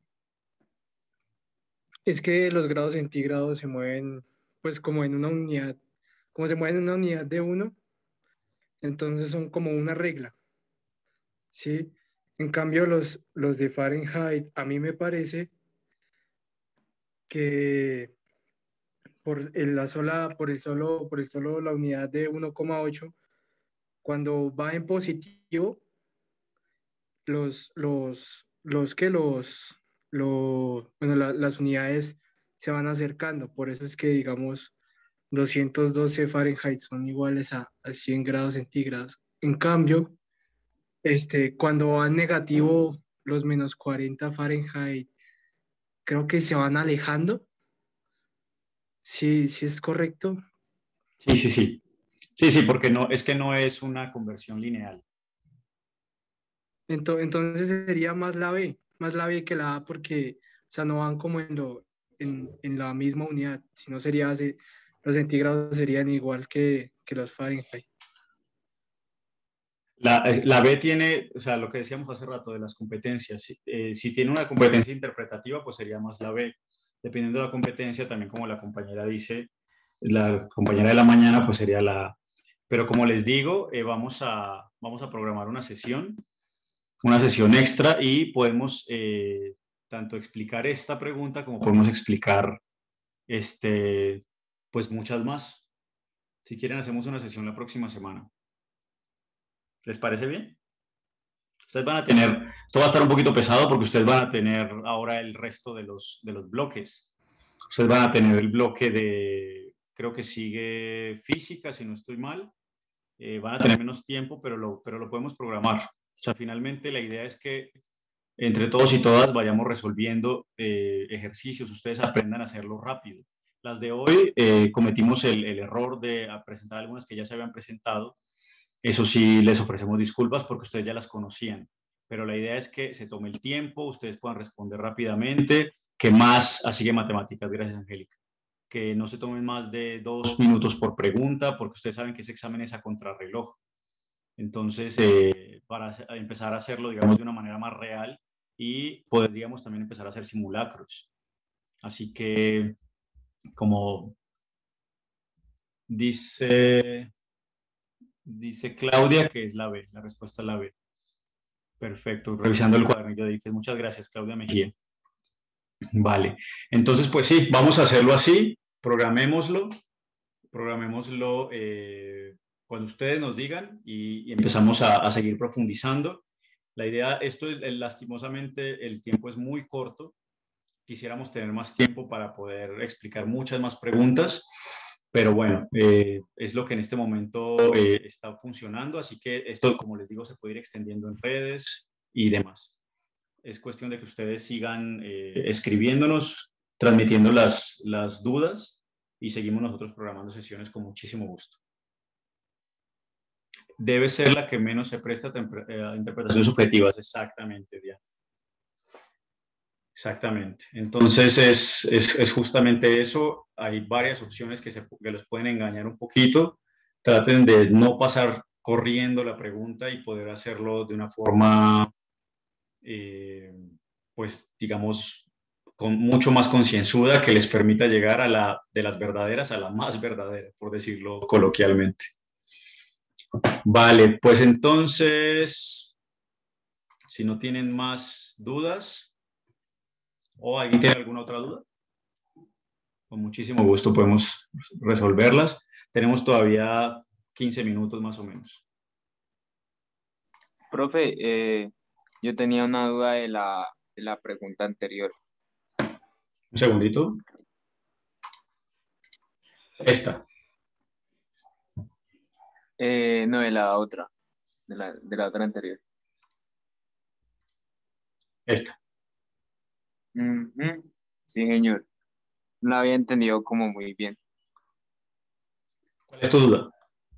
Es que los grados centígrados se mueven, pues como en una unidad, como se mueven en una unidad de uno, entonces son como una regla, ¿sí? En cambio, los, los de Fahrenheit, a mí me parece que por el, la sola, por el solo, por el solo la unidad de uno coma ocho, cuando va en positivo, los, los, los que los, los, bueno, la- las unidades se van acercando. Por eso es que, digamos, doscientos doce Fahrenheit son iguales a, a cien grados centígrados. En cambio, este, cuando van negativo, los menos cuarenta Fahrenheit, creo que se van alejando. Sí, sí es correcto. Sí, sí, sí. Sí, sí, porque no, es que no es una conversión lineal. Ento- Entonces sería más la B, más la B que la A porque, o sea, no van como en, lo, en, en la misma unidad, sino sería, así, los centígrados serían igual que, que los Fahrenheit. La, eh, la B tiene, o sea, lo que decíamos hace rato de las competencias, si, eh, si tiene una competencia interpretativa, pues sería más la B. Dependiendo de la competencia, también como la compañera dice, la compañera de la mañana, pues sería la A. Pero como les digo, eh, vamos a, vamos a programar una sesión, una sesión extra y podemos eh, tanto explicar esta pregunta como podemos explicar este, pues muchas más. Si quieren, hacemos una sesión la próxima semana. ¿Les parece bien? Ustedes van a tener, esto va a estar un poquito pesado porque ustedes van a tener ahora el resto de los, de los bloques. Ustedes van a tener el bloque de, creo que sigue física, si no estoy mal. Eh, van a tener menos tiempo, pero lo, pero lo podemos programar. O sea, finalmente la idea es que entre todos y todas vayamos resolviendo eh, ejercicios, ustedes aprendan a hacerlo rápido. Las de hoy eh, cometimos el, el error de presentar algunas que ya se habían presentado. Eso sí, les ofrecemos disculpas porque ustedes ya las conocían, pero la idea es que se tome el tiempo, ustedes puedan responder rápidamente, que más, así que matemáticas, gracias Angélica, que no se tomen más de dos minutos por pregunta, porque ustedes saben que ese examen es a contrarreloj. Entonces, eh, para empezar a hacerlo, digamos, de una manera más real y podríamos también empezar a hacer simulacros. Así que, como dice... Dice Claudia que es la B, la respuesta es la B. Perfecto, revisando el cuadernillo dice, muchas gracias Claudia Mejía. Vale, entonces pues sí, vamos a hacerlo así, programémoslo, programémoslo eh, cuando ustedes nos digan y, y empezamos a, a seguir profundizando. La idea, esto es, lastimosamente el tiempo es muy corto, quisiéramos tener más tiempo para poder explicar muchas más preguntas. Pero bueno, eh, es lo que en este momento eh, está funcionando, así que esto, como les digo, se puede ir extendiendo en redes y demás. Es cuestión de que ustedes sigan eh, escribiéndonos, transmitiendo las, las dudas y seguimos nosotros programando sesiones con muchísimo gusto. Debe ser la que menos se presta a interpretaciones subjetivas, exactamente, Diana. Exactamente. Entonces es, es, es justamente eso. Hay varias opciones que, se, que los pueden engañar un poquito. Traten de no pasar corriendo la pregunta y poder hacerlo de una forma, eh, pues digamos, con mucho más concienzuda que les permita llegar a la, de las verdaderas a la más verdadera, por decirlo coloquialmente. Vale, pues entonces, si no tienen más dudas, ¿o alguien tiene alguna otra duda? Con muchísimo gusto podemos resolverlas. Tenemos todavía quince minutos más o menos. Profe, eh, yo tenía una duda de la, de la pregunta anterior. Un segundito. Esta. Eh, no, de la otra, de la, de la otra anterior. Esta. Uh-huh. Sí, señor. No la había entendido como muy bien. ¿Cuál es tu duda?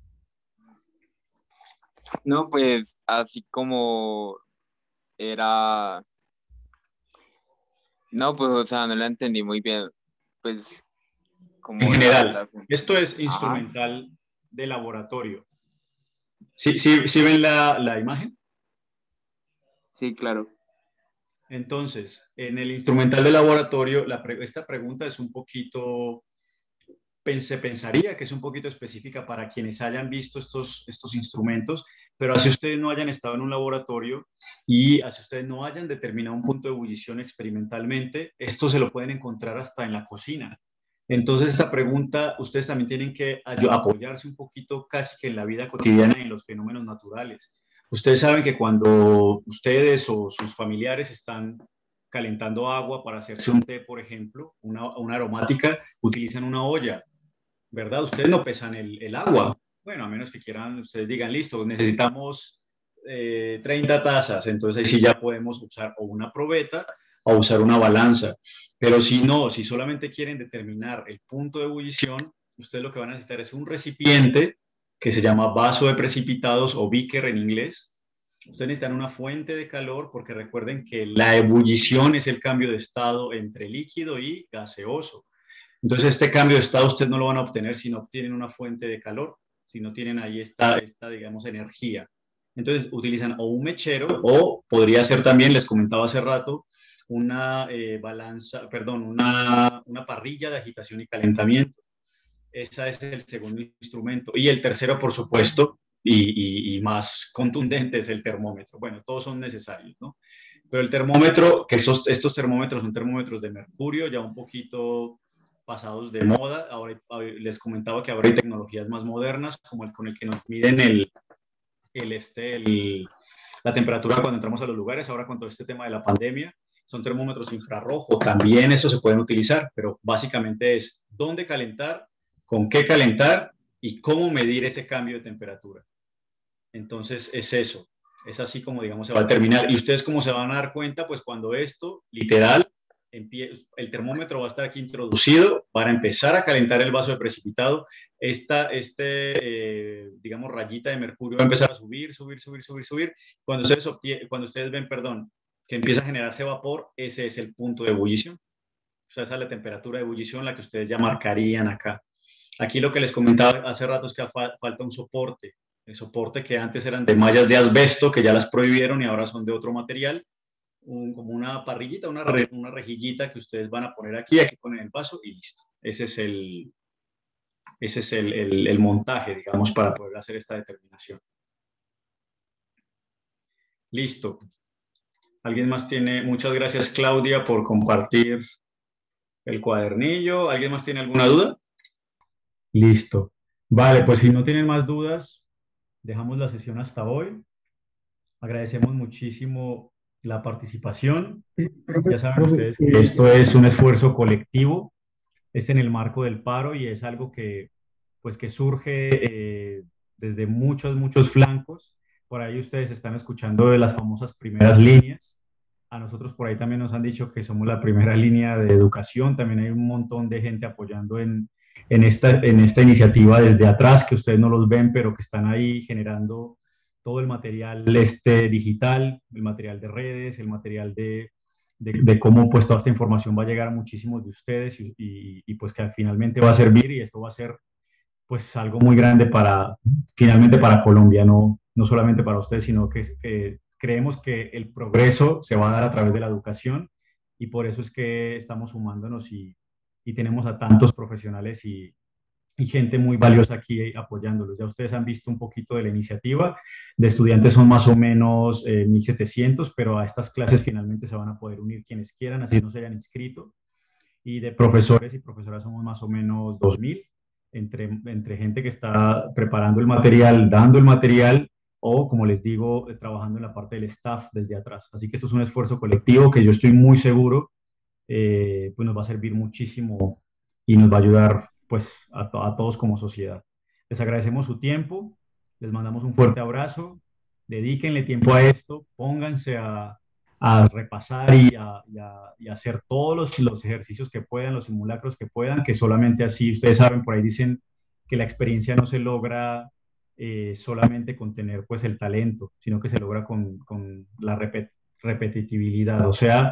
No, pues así como era... No, pues, o sea, no la entendí muy bien. pues, como En la- general, la- esto es Ajá. instrumental de laboratorio. ¿Sí, sí, sí ven la, la imagen? Sí, claro. Entonces, en el instrumental de laboratorio, la pre- esta pregunta es un poquito, se pensaría que es un poquito específica para quienes hayan visto estos, estos instrumentos, pero así ustedes no hayan estado en un laboratorio y así ustedes no hayan determinado un punto de ebullición experimentalmente, esto se lo pueden encontrar hasta en la cocina. Entonces, esta pregunta, ustedes también tienen que ay- apoyarse un poquito casi que en la vida cotidiana y en los fenómenos naturales. Ustedes saben que cuando ustedes o sus familiares están calentando agua para hacerse un té, por ejemplo, una, una aromática, utilizan una olla, ¿verdad? Ustedes no pesan el, el agua. Bueno, a menos que quieran, ustedes digan, listo, necesitamos eh, treinta tazas, entonces ahí sí ya podemos usar o una probeta o usar una balanza. Pero si no, si solamente quieren determinar el punto de ebullición, ustedes lo que van a necesitar es un recipiente que se llama vaso de precipitados o beaker en inglés. Ustedes necesitan una fuente de calor porque recuerden que la ebullición es el cambio de estado entre líquido y gaseoso. Entonces, este cambio de estado ustedes no lo van a obtener si no obtienen una fuente de calor, si no tienen ahí esta, esta digamos, energía. Entonces, utilizan o un mechero o podría ser también, les comentaba hace rato, una eh, balanza, perdón, una, una parrilla de agitación y calentamiento. Ese es el segundo instrumento. Y el tercero, por supuesto, y, y, y más contundente, es el termómetro. Bueno, todos son necesarios, ¿no? Pero el termómetro, que esos, estos termómetros son termómetros de mercurio, ya un poquito pasados de moda. Ahora les comentaba que ahora hay tecnologías más modernas, como el con el que nos miden el, el, este, el, la temperatura cuando entramos a los lugares. Ahora con todo este tema de la pandemia, son termómetros infrarrojo. También eso se pueden utilizar, pero básicamente es dónde calentar, con qué calentar y cómo medir ese cambio de temperatura. Entonces es eso. Es así como, digamos, se va a terminar. Y ustedes, como se van a dar cuenta, pues cuando esto, literal, el termómetro va a estar aquí introducido para empezar a calentar el vaso de precipitado. Esta, este, eh, digamos, rayita de mercurio va a empezar a subir, subir, subir, subir, subir. Cuando ustedes, obtienen, cuando ustedes ven, perdón, que empieza a generarse vapor, ese es el punto de ebullición. O sea, esa es la temperatura de ebullición, la que ustedes ya marcarían acá. Aquí lo que les comentaba hace rato es que fa falta un soporte. El soporte que antes eran de mallas de asbesto, que ya las prohibieron y ahora son de otro material, un, como una parrillita, una, re, una rejillita que ustedes van a poner aquí, aquí ponen el vaso y listo. Ese es el, ese es el, el, el montaje, digamos, para poder hacer esta determinación. Listo. ¿Alguien más tiene? Muchas gracias, Claudia, por compartir el cuadernillo. ¿Alguien más tiene alguna duda? Listo. Vale, pues si no tienen más dudas, dejamos la sesión hasta hoy. Agradecemos muchísimo la participación. Ya saben ustedes que esto es un esfuerzo colectivo, es en el marco del paro y es algo que, pues, que surge eh, desde muchos, muchos flancos. Por ahí ustedes están escuchando de las famosas primeras líneas. A nosotros por ahí también nos han dicho que somos la primera línea de educación. También hay un montón de gente apoyando en, en, esta, en esta iniciativa desde atrás, que ustedes no los ven, pero que están ahí generando todo el material este, digital, el material de redes, el material de, de, de cómo pues toda esta información va a llegar a muchísimos de ustedes y, y, y pues que finalmente va a servir y esto va a ser pues algo muy grande para, finalmente para Colombia, no, no solamente para ustedes, sino que, que creemos que el progreso se va a dar a través de la educación y por eso es que estamos sumándonos y, y tenemos a tantos profesionales y, y gente muy valiosa aquí apoyándolos. Ya ustedes han visto un poquito de la iniciativa. De estudiantes son más o menos eh, mil setecientos, pero a estas clases finalmente se van a poder unir quienes quieran, así no se hayan inscrito. Y de profesores y profesoras somos más o menos dos mil, entre, entre gente que está preparando el material, dando el material, o como les digo, trabajando en la parte del staff desde atrás. Así que esto es un esfuerzo colectivo que yo estoy muy seguro eh, pues nos va a servir muchísimo y nos va a ayudar pues a, to a todos como sociedad. Les agradecemos su tiempo, les mandamos un fuerte abrazo, dedíquenle tiempo a esto, pónganse a, a repasar y a, y, a, y a hacer todos los, los ejercicios que puedan, los simulacros que puedan, que solamente así, ustedes saben, por ahí dicen que la experiencia no se logra eh, solamente con tener pues el talento, sino que se logra con, con la repet repetitividad, o sea,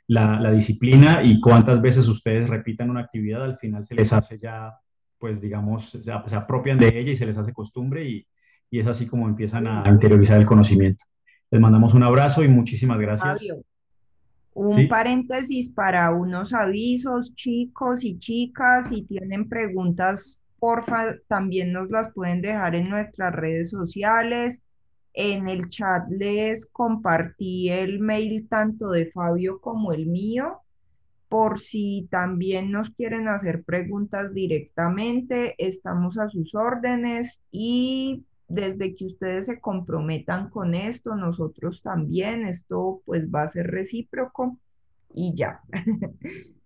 la, la disciplina y cuántas veces ustedes repitan una actividad, al final se les hace ya, pues digamos, se, se apropian de ella y se les hace costumbre y, y es así como empiezan a interiorizar el conocimiento. Les mandamos un abrazo y muchísimas gracias. Fabio, un ¿Sí? paréntesis para unos avisos, chicos y chicas, si tienen preguntas, porfa, también nos las pueden dejar en nuestras redes sociales. En el chat les compartí el mail tanto de Fabio como el mío, por si también nos quieren hacer preguntas directamente, estamos a sus órdenes y desde que ustedes se comprometan con esto, nosotros también, esto pues va a ser recíproco y ya.